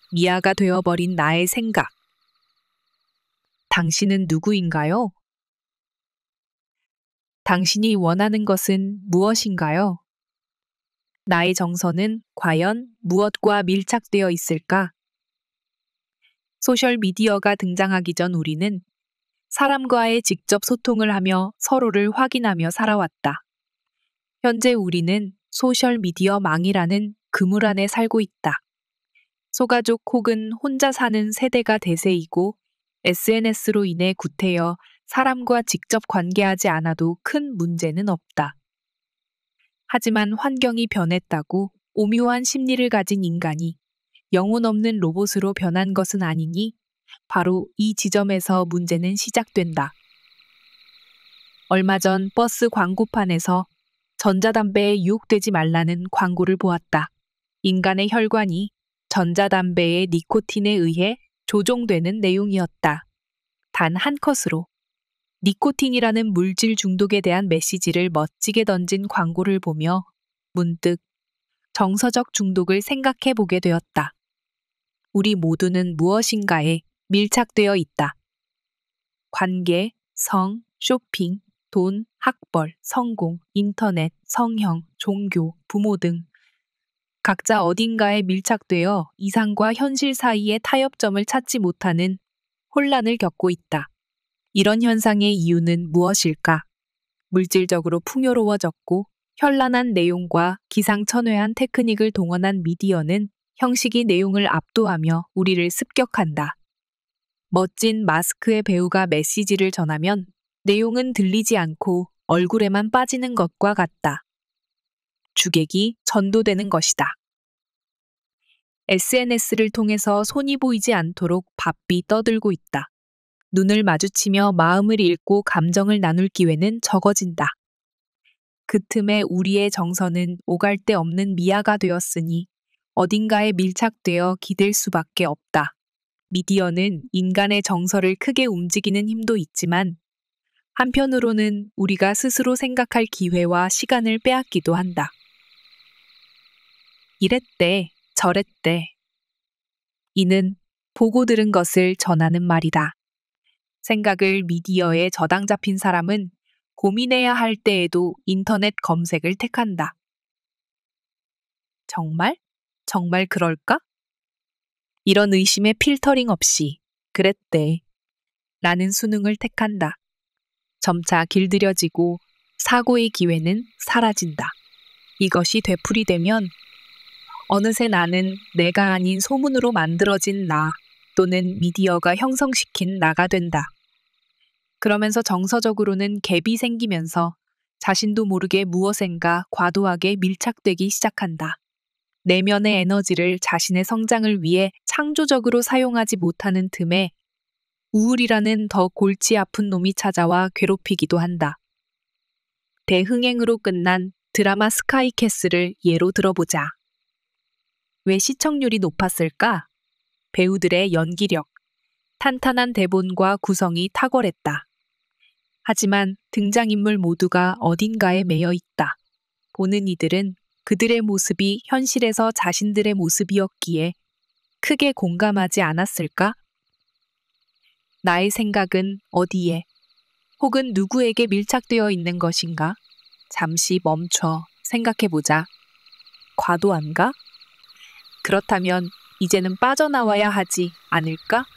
미아가 되어버린 나의 생각. 당신은 누구인가요? 당신이 원하는 것은 무엇인가요? 나의 정서는 과연 무엇과 밀착되어 있을까? 소셜미디어가 등장하기 전 우리는 사람과의 직접 소통을 하며 서로를 확인하며 살아왔다. 현재 우리는 소셜미디어 망이라는 그물 안에 살고 있다. 소가족 혹은 혼자 사는 세대가 대세이고 SNS로 인해 구태여 사람과 직접 관계하지 않아도 큰 문제는 없다. 하지만 환경이 변했다고 오묘한 심리를 가진 인간이 영혼 없는 로봇으로 변한 것은 아니니 바로 이 지점에서 문제는 시작된다. 얼마 전 버스 광고판에서 전자담배에 유혹되지 말라는 광고를 보았다. 인간의 혈관이 전자담배의 니코틴에 의해 조종되는 내용이었다. 단 한 컷으로 니코틴이라는 물질 중독에 대한 메시지를 멋지게 던진 광고를 보며 문득 정서적 중독을 생각해 보게 되었다. 우리 모두는 무엇인가에 밀착되어 있다. 관계, 성, 쇼핑, 돈, 학벌, 성공, 인터넷, 성형, 종교, 부모 등 각자 어딘가에 밀착되어 이상과 현실 사이의 타협점을 찾지 못하는 혼란을 겪고 있다. 이런 현상의 이유는 무엇일까? 물질적으로 풍요로워졌고 현란한 내용과 기상천외한 테크닉을 동원한 미디어는 형식이 내용을 압도하며 우리를 습격한다. 멋진 마스크의 배우가 메시지를 전하면 내용은 들리지 않고 얼굴에만 빠지는 것과 같다. 주객이 전도되는 것이다. SNS를 통해서 손이 보이지 않도록 바삐 떠들고 있다. 눈을 마주치며 마음을 읽고 감정을 나눌 기회는 적어진다. 그 틈에 우리의 정서는 오갈 데 없는 미아가 되었으니 어딘가에 밀착되어 기댈 수밖에 없다. 미디어는 인간의 정서를 크게 움직이는 힘도 있지만 한편으로는 우리가 스스로 생각할 기회와 시간을 빼앗기도 한다. 이랬대, 저랬대. 이는 보고 들은 것을 전하는 말이다. 생각을 미디어에 저당 잡힌 사람은 고민해야 할 때에도 인터넷 검색을 택한다. 정말? 정말 그럴까? 이런 의심의 필터링 없이 그랬대. 라는 수능을 택한다. 점차 길들여지고 사고의 기회는 사라진다. 이것이 되풀이되면 어느새 나는 내가 아닌 소문으로 만들어진 나 또는 미디어가 형성시킨 나가 된다. 그러면서 정서적으로는 갭이 생기면서 자신도 모르게 무엇인가 과도하게 밀착되기 시작한다. 내면의 에너지를 자신의 성장을 위해 창조적으로 사용하지 못하는 틈에 우울이라는 더 골치 아픈 놈이 찾아와 괴롭히기도 한다. 대흥행으로 끝난 드라마 스카이캐슬을 예로 들어보자. 왜 시청률이 높았을까? 배우들의 연기력, 탄탄한 대본과 구성이 탁월했다. 하지만 등장인물 모두가 어딘가에 매여 있다. 보는 이들은 그들의 모습이 현실에서 자신들의 모습이었기에 크게 공감하지 않았을까? 나의 생각은 어디에, 혹은 누구에게 밀착되어 있는 것인가? 잠시 멈춰 생각해보자. 과도한가? 그렇다면 이제는 빠져나와야 하지 않을까?